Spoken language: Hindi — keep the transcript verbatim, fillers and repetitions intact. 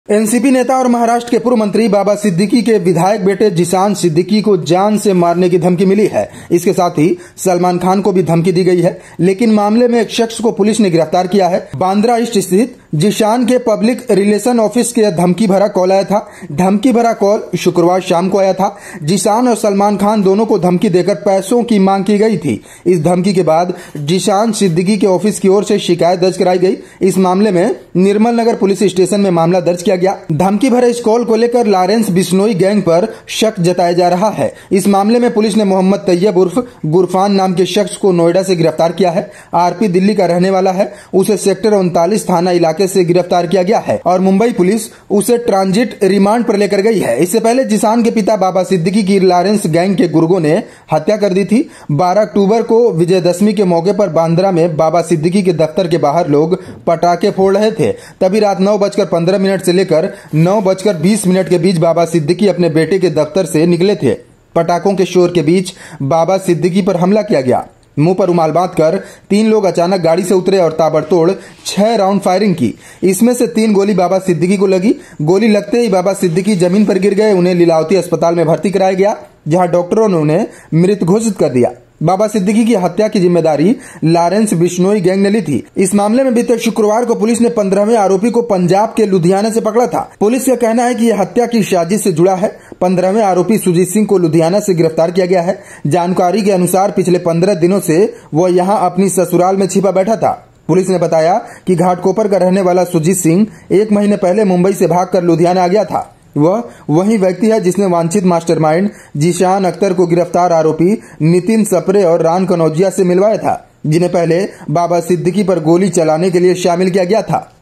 एनसीपी नेता और महाराष्ट्र के पूर्व मंत्री बाबा सिद्दीकी के विधायक बेटे जिशान सिद्दीकी को जान से मारने की धमकी मिली है। इसके साथ ही सलमान खान को भी धमकी दी गई है, लेकिन मामले में एक शख्स को पुलिस ने गिरफ्तार किया है। बांद्रा ईस्ट स्थित जिशान के पब्लिक रिलेशन ऑफिस के धमकी भरा कॉल आया था। धमकी भरा कॉल शुक्रवार शाम को आया था। जिशान और सलमान खान दोनों को धमकी देकर पैसों की मांग की गई थी। इस धमकी के बाद जिशान सिद्दीकी के ऑफिस की ओर से शिकायत दर्ज कराई गई। इस मामले में निर्मल नगर पुलिस स्टेशन में मामला दर्ज किया गया। धमकी भरे इस कॉल को लेकर लॉरेंस बिश्नोई गैंग पर शक जताया जा रहा है। इस मामले में पुलिस ने मोहम्मद तैयब उर्फ गुरफान नाम के शख्स को नोएडा से गिरफ्तार किया है। आरपी दिल्ली का रहने वाला है। उसे सेक्टर उनतालीस थाना इलाके से गिरफ्तार किया गया है और मुंबई पुलिस उसे ट्रांजिट रिमांड पर लेकर गई है। इससे पहले जिशान के पिता बाबा सिद्दीकी की लॉरेंस गैंग के गुर्गों ने हत्या कर दी थी। बारह अक्टूबर को विजयदशमी के मौके पर बांद्रा में बाबा सिद्दीकी के दफ्तर के बाहर लोग पटाखे फोड़ रहे थे। तभी रात नौ बजकर पंद्रह मिनट से लेकर नौ बजकर बीस मिनट के बीच बाबा सिद्दीकी अपने बेटे के दफ्तर से निकले थे। पटाखों के शोर के बीच बाबा सिद्दीकी पर हमला किया गया। मुंह पर रुमाल बांधकर तीन लोग अचानक गाड़ी से उतरे और ताबड़तोड़ छह राउंड फायरिंग की। इसमें से तीन गोली बाबा सिद्दीकी को लगी। गोली लगते ही बाबा सिद्दीकी जमीन पर गिर गए। उन्हें लीलावती अस्पताल में भर्ती कराया गया, जहां डॉक्टरों ने उन्हें मृत घोषित कर दिया। बाबा सिद्दीकी की हत्या की जिम्मेदारी लॉरेंस बिश्नोई गैंग ने ली थी। इस मामले में बीते शुक्रवार को पुलिस ने पंद्रहवें आरोपी को पंजाब के लुधियाना से पकड़ा था। पुलिस का कहना है कि यह हत्या की साजिश से जुड़ा है। पंद्रहवें आरोपी सुजीत सिंह को लुधियाना से गिरफ्तार किया गया है। जानकारी के अनुसार पिछले पंद्रह दिनों से वह यहाँ अपनी ससुराल में छिपा बैठा था। पुलिस ने बताया कि घाटकोपर का रहने वाला सुजीत सिंह एक महीने पहले मुंबई से भागकर लुधियाना आ गया था। वह वही व्यक्ति है जिसने वांछित मास्टरमाइंड जिशान अख्तर को गिरफ्तार आरोपी नितिन सप्रे और रान कनौजिया से मिलवाया था, जिन्हें पहले बाबा सिद्दीकी पर गोली चलाने के लिए शामिल किया गया था।